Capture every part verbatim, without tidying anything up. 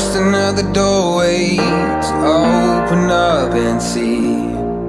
just another doorway to open up and see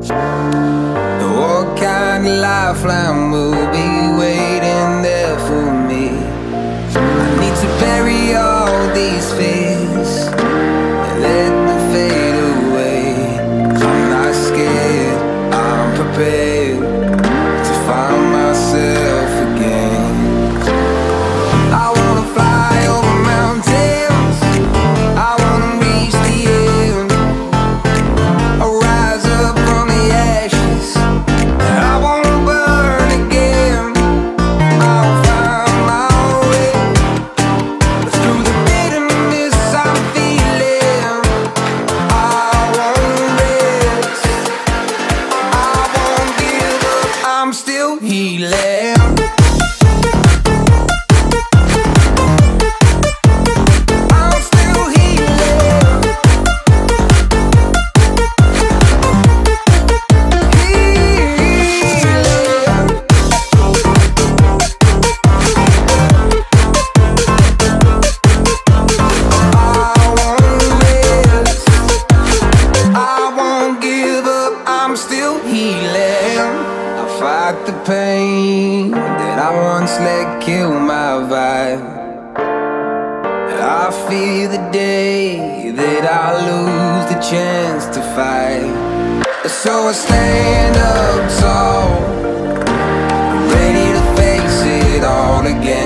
what kind of lifeline will be waiting there for me. I need to bury all these fears and let them fade away. I'm not scared, I'm prepared to find myself again. I wanna fly over mountains, I wanna reach the end. I'll rise up from the ashes, I wanna burn again. I'll find my way through the bitterness I'm feeling. I won't rest, I won't give up, I'm still healing. I'm still healing. I fight the pain that I once let kill my vibe. I fear the day that I lose the chance to fight. So I stand up tall, ready to face it all again.